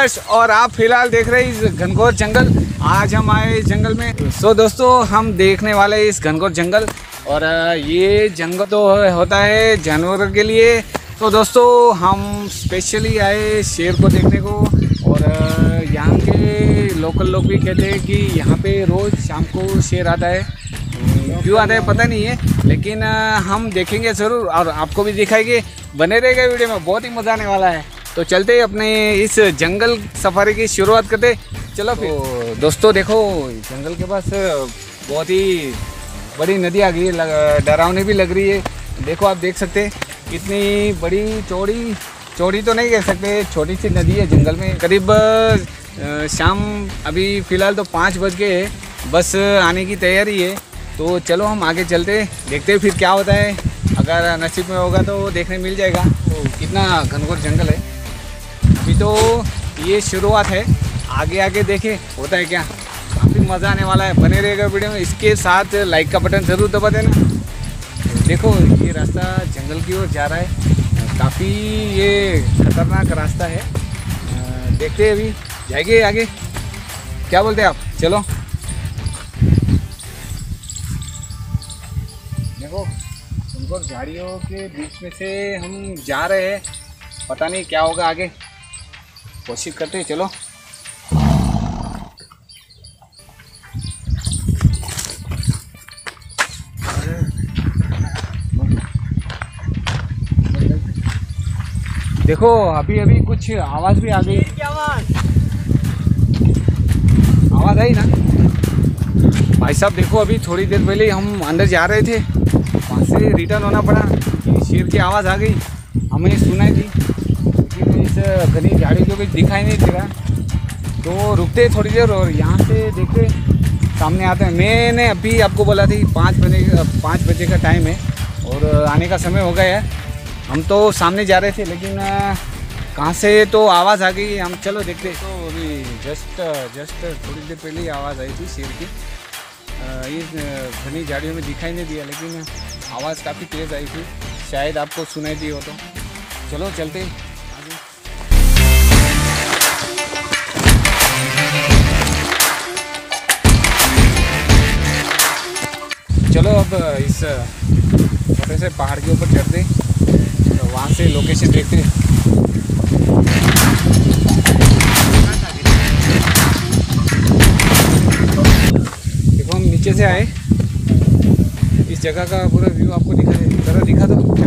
Viewers, और आप फिलहाल देख रहे हैं इस घनघोर जंगल। आज हम आए इस जंगल में। सो दोस्तों, हम देखने वाले हैं इस घनघोर जंगल। और ये जंगल तो होता है जानवरों के लिए। तो दोस्तों, हम स्पेशली आए शेर को देखने को। और यहाँ के लोकल लोग भी कहते हैं कि यहाँ पे रोज़ शाम को शेर आता है। क्यों आता है पता नहीं है, लेकिन हम देखेंगे ज़रूर और आपको भी दिखाएंगे। बने रहेगा वीडियो में, बहुत ही मज़ा आने वाला है। तो चलते अपने इस जंगल सफारी की शुरुआत करते। चलो फिर। तो दोस्तों देखो, जंगल के पास बहुत ही बड़ी नदी आ गई है, डरावनी भी लग रही है। देखो, आप देख सकते हैं कितनी बड़ी चौड़ी तो नहीं कह सकते, छोटी सी नदी है जंगल में। करीब शाम अभी फ़िलहाल तो 5 बज गए हैं, बस आने की तैयारी है। तो चलो हम आगे चलते, देखते फिर क्या होता है। अगर नसीब में होगा तो देखने मिल जाएगा। तो कितना घनघोर जंगल है। अभी तो ये शुरुआत है, आगे आगे देखें होता है क्या। काफ़ी मज़ा आने वाला है, बने रहेगा वीडियो में। इसके साथ लाइक का बटन ज़रूर दबा देना। तो देखो, ये रास्ता जंगल की ओर जा रहा है। काफ़ी ये खतरनाक रास्ता है। देखते हैं, अभी जाएंगे आगे। क्या बोलते हैं आप? चलो देखो, घनघोर झाड़ियों के बीच में से हम जा रहे हैं। पता नहीं क्या होगा आगे, कोशिश करते हैं। चलो देखो, अभी अभी कुछ आवाज़ भी आ गई। आवाज़ आई ना भाई साहब। देखो, अभी थोड़ी देर पहले हम अंदर जा रहे थे, वहाँ से रिटर्न होना पड़ा कि शेर की आवाज़ आ गई। हमें सुनाई थी, लेकिन इस घनी झाड़ी को कुछ दिखाई नहीं दे रहा। तो रुकते थोड़ी देर और यहाँ से देखते सामने आते हैं। मैंने अभी आपको बोला थी 5 बजे का टाइम है और आने का समय हो गया है। हम तो सामने जा रहे थे, लेकिन कहाँ से तो आवाज़ आ गई। हम चलो देखते। तो अभी जस्ट थोड़ी देर पहले ही आवाज़ आई थी शेर की। इस घनी झाड़ियों में दिखाई नहीं दिया, लेकिन आवाज़ काफ़ी तेज़ आई थी। शायद आपको सुनाई दी हो। तो चलो चलते आगे। चलो अब इस छोटे से पहाड़ के ऊपर चढ़ते, तो वहाँ से लोकेशन देखते। देखो, हम नीचे से आए, इस जगह का पूरा व्यू आपको दिखा दो क्या।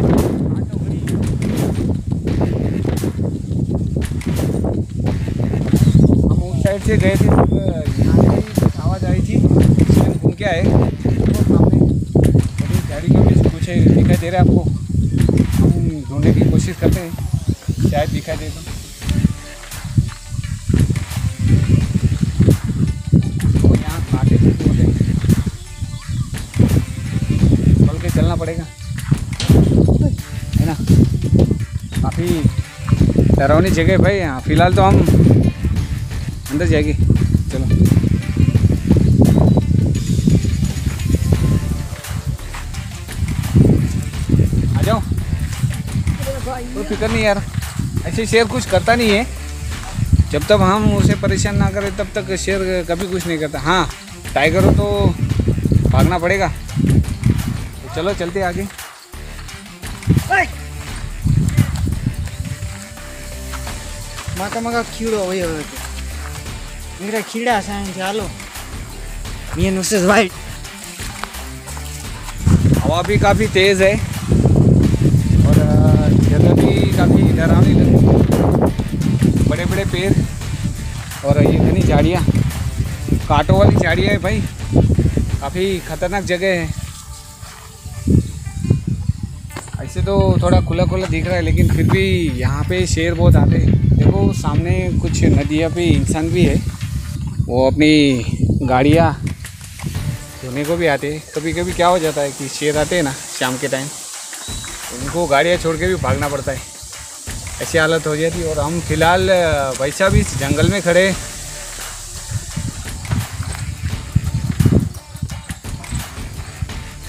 हम उस साइड से गए थे, यहाँ से आवाज़ आई थी, हम घूम के आए। तो सामने गाड़ी के बीच कुछ दिखाई दे रहा है आपको। हम ढूंढने की कोशिश करते हैं, शायद दिखाई दे तो। चलना पड़ेगा, है ना। काफ़ी डरावनी जगह भाई। यहाँ फ़िलहाल तो हम अंदर जाएंगे। चलो आ जाओ। कोई फिक्र नहीं यार, ऐसे शेर कुछ करता नहीं है। जब तक हम उसे परेशान ना करें तब तक शेर कभी कुछ नहीं करता। हाँ, टाइगर हो तो भागना पड़ेगा। चलो चलते आगे। मका खीड़ो भयो मेरा खीड़ा सांग चालो ये नुसेस वाइट। हवा भी काफ़ी तेज़ है और जगह भी काफ़ी डरावनी लग रही है। बड़े बड़े पेड़ और ये घनी झाड़ियाँ, कांटों वाली झाड़ियाँ है भाई। काफ़ी खतरनाक जगह है। ऐसे तो थोड़ा खुला दिख रहा है, लेकिन फिर भी यहाँ पे शेर बहुत आते हैं। देखो, सामने कुछ नदियाँ पे इंसान भी है, वो अपनी गाड़ियाँ धोने को भी आते हैं। कभी कभी क्या हो जाता है कि शेर आते हैं ना शाम के टाइम, उनको गाड़ियाँ छोड़ के भी भागना पड़ता है, ऐसी हालत हो जाती है। और हम फिलहाल वैसा भी इस जंगल में खड़े।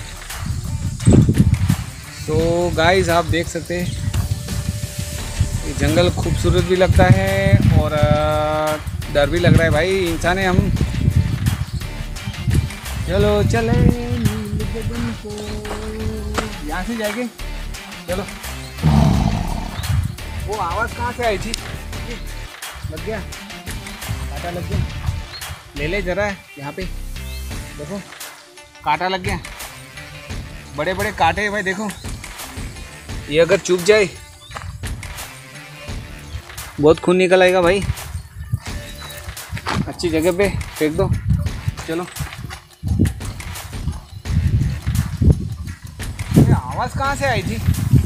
तो गाइस, आप देख सकते हैं जंगल खूबसूरत भी लगता है और डर भी लग रहा है भाई। इंसान है हम। चलो चले नील गगन को, यहाँ से जाएंगे। चलो। वो आवाज़ कहाँ से आई थी? लग गया, कांटा लग गया। ले ले जरा, यहाँ पे देखो कांटा लग गया। बड़े बड़े कांटे हैं भाई, देखो। ये अगर चुभ जाए बहुत खून निकल आएगा भाई। अच्छी जगह पे फेंक दो। चलो। ये आवाज़ कहाँ से आई थी?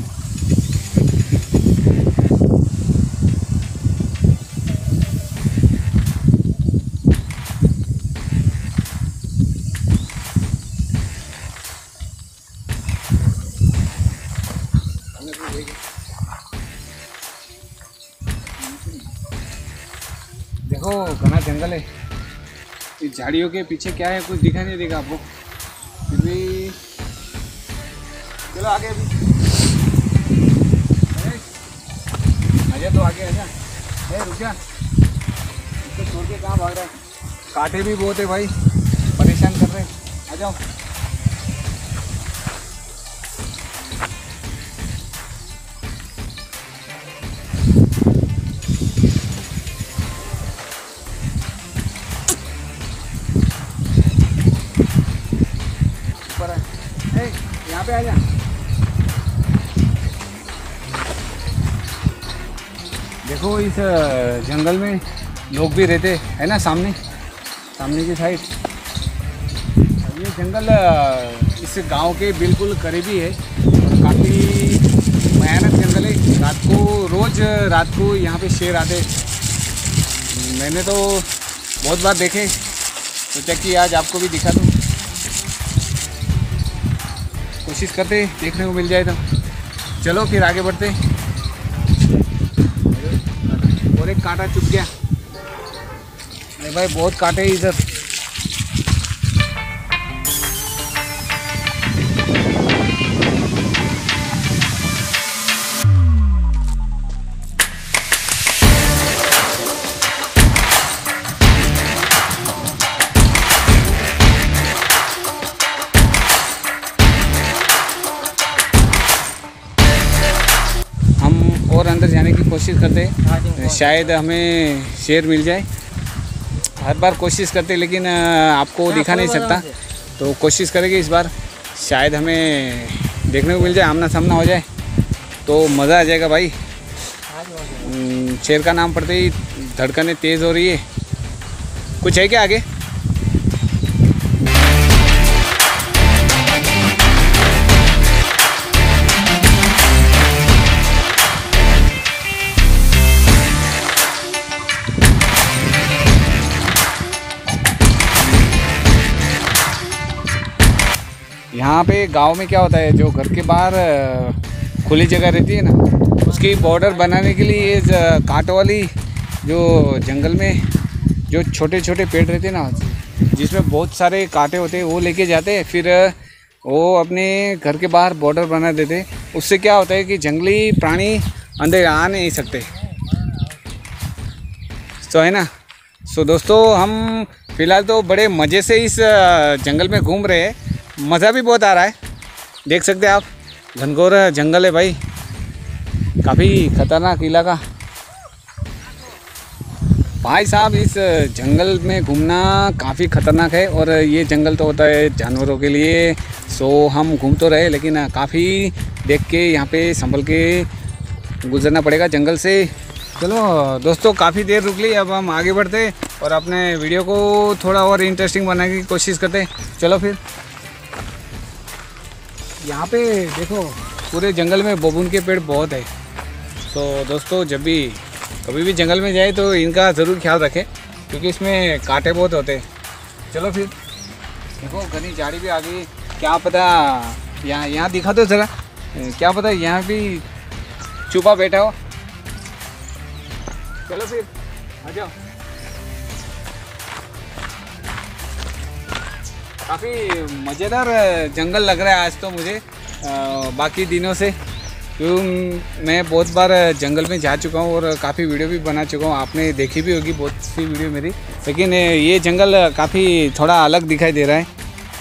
देखो घना जंगल है। इस झाड़ियों के पीछे क्या है कुछ दिखाई नहीं देगा आपको। फिर भी चलो आगे। अभी आजा तो आगे आजा। रुक जा, इसको छोड़ के कहाँ भाग रहा है? कांटे भी बहुत है भाई, परेशान कर रहे हैं। आ जाओ। यहाँ पे आ जा। देखो इस जंगल में लोग भी रहते हैं ना, सामने की साइड। ये जंगल इस गांव के बिल्कुल करीबी है। काफ़ी भयानक जंगल है। रोज़ रात को यहाँ पे शेर आते। मैंने तो बहुत बार देखे, सोचा कि आज आपको भी दिखा दूँ। कोशिश करते देखने को मिल जाए तो। चलो फिर आगे बढ़ते। और एक कांटा चुभ गया। अरे भाई बहुत कांटे इधर। और अंदर जाने की कोशिश करते हैं, शायद हमें शेर मिल जाए। हर बार कोशिश करते लेकिन आपको दिखा नहीं सकता, तो कोशिश करेंगे इस बार। शायद हमें देखने को मिल जाए, आमना सामना हो जाए तो मज़ा आ जाएगा भाई। शेर का नाम पड़ते ही धड़कनें तेज़ हो रही है। कुछ है क्या आगे? यहाँ पे गांव में क्या होता है, जो घर के बाहर खुली जगह रहती है ना, उसकी बॉर्डर बनाने के लिए ये कांटों वाली जो जंगल में जो छोटे छोटे पेड़ रहते हैं ना, जिसमें बहुत सारे कांटे होते हैं, वो लेके जाते हैं। फिर वो अपने घर के बाहर बॉर्डर बना देते हैं। उससे क्या होता है कि जंगली प्राणी अंदर आ नहीं सकते। तो है ना। सो दोस्तों, हम फ़िलहाल तो बड़े मज़े से इस जंगल में घूम रहे हैं। मज़ा भी बहुत आ रहा है। देख सकते हैं आप, घनघोर जंगल है भाई, काफ़ी खतरनाक इलाका। भाई साहब, इस जंगल में घूमना काफ़ी ख़तरनाक है। और ये जंगल तो होता है जानवरों के लिए। सो हम घूम तो रहे, लेकिन काफ़ी देख के यहाँ पे संभल के गुजरना पड़ेगा जंगल से। चलो दोस्तों, काफ़ी देर रुक ली, अब हम आगे बढ़ते और अपने वीडियो को थोड़ा और इंटरेस्टिंग बनाने की कोशिश करते। चलो फिर। यहाँ पे देखो, पूरे जंगल में बबूल के पेड़ बहुत है। तो दोस्तों, जब भी कभी भी जंगल में जाए तो इनका ज़रूर ख्याल रखें, क्योंकि इसमें कांटे बहुत होते हैं। चलो फिर। देखो घनी झाड़ी भी आ गई। क्या पता यहाँ दिखा दो ज़रा, क्या पता यहाँ भी छुपा बैठा हो। चलो फिर आ जाओ। काफ़ी मज़ेदार जंगल लग रहा है आज तो मुझे, बाकी दिनों से। क्योंकि मैं बहुत बार जंगल में जा चुका हूँ और काफ़ी वीडियो भी बना चुका हूँ, आपने देखी भी होगी बहुत सी वीडियो मेरी, लेकिन ये जंगल काफ़ी थोड़ा अलग दिखाई दे रहा है।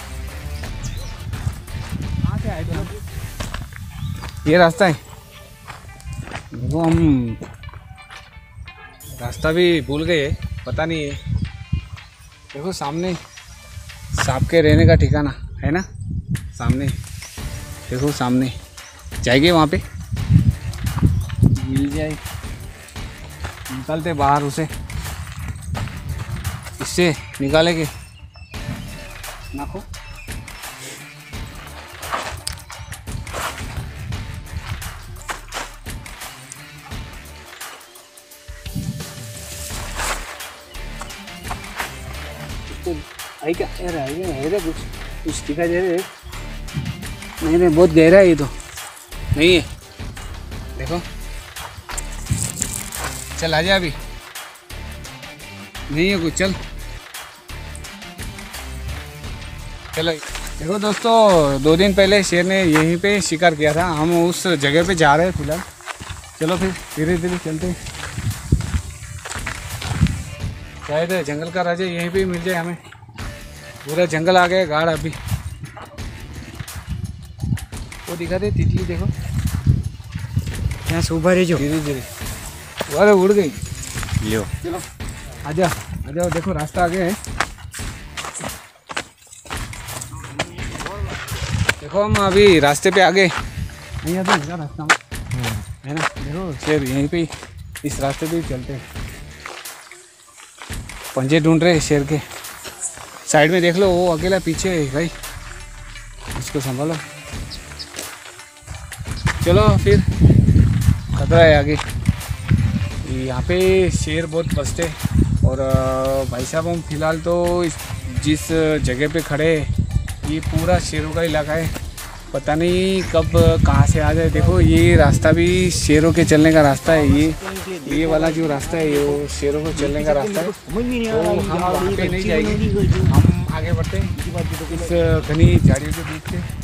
ये रास्ता है, देखो हम रास्ता भी भूल गए, पता नहीं है। देखो सामने सांप के रहने का ठिकाना है ना, सामने देखो, सामने जाएंगे वहाँ पे, मिल जाए, निकालते बाहर उसे, इससे निकालेंगे नाखो। आई क्या है कुछ दिखाई दे रहे? नहीं, बहुत गहरा है ये तो, नहीं है, देखो चल आ जा, अभी नहीं है कुछ, चल चलो। देखो दोस्तों, 2 दिन पहले शेर ने यहीं पे शिकार किया था, हम उस जगह पे जा रहे हैं फिलहाल। चलो फिर धीरे धीरे चलते, शायद जंगल का राजा यहीं पे मिल जाए हमें। पूरा जंगल आ गया गाढ़ अभी, वो दिखा दे तितली, देखो यहाँ से उभा रही, धीरे धीरे, अरे उड़ गई। लो चलो आ जाओ, देखो रास्ता आगे है, देखो हम अभी रास्ते पे आगे, यहाँ तो मेरा रास्ता है ना, देखो शेर यहीं पे, इस रास्ते पे ही चलते हैं। पंजे ढूंढ रहे हैं शेर के, साइड में देख लो, वो अकेला पीछे है भाई, उसको संभालो। चलो फिर, खतरा है आगे, यहाँ पे शेर बहुत बसते। और भाई साहब हम फिलहाल तो जिस जगह पे खड़े हैं ये पूरा शेरों का इलाका है, पता नहीं कब कहाँ से आ जाए। देखो ये रास्ता भी शेरों के चलने का रास्ता है, ये वाला जो रास्ता है ये वो शेरों को चलने का रास्ता है। तो हम वहाँ पे नहीं जाएंगे, हम आगे बढ़ते हैं इस घनी झाड़ियों के बीच से।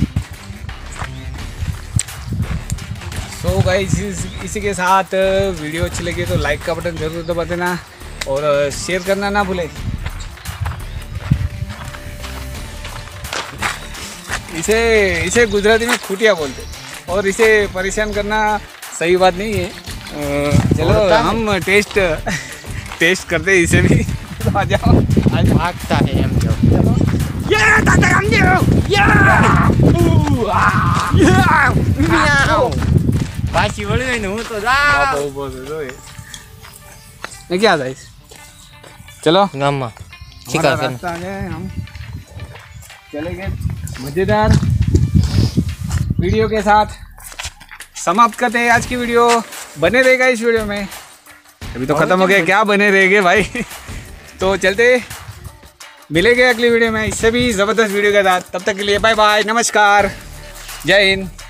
सो गाइस, इसी के साथ वीडियो अच्छी लगी तो लाइक का बटन जरूर दबा देना और शेयर करना ना भूले। इसे गुजराती में खूटिया बोलते और इसे परेशान करना सही बात नहीं है। चलो हम टेस्ट करते हैं इसे भी। आ जाओ, आज भागता है हम जो, पाछी वળી ગઈ ને હું તો क्या था इस, चलो ગામમાં शिकार रास्ता आ गए, हम चले गए। मज़ेदार वीडियो के साथ समाप्त करते हैं आज की वीडियो। बने रहेगा इस वीडियो में, अभी तो ख़त्म हो गया, क्या बने रहेंगे भाई। तो चलते मिलेंगे अगली वीडियो में इससे भी ज़बरदस्त वीडियो के साथ। तब तक के लिए बाय बाय, नमस्कार, जय हिंद।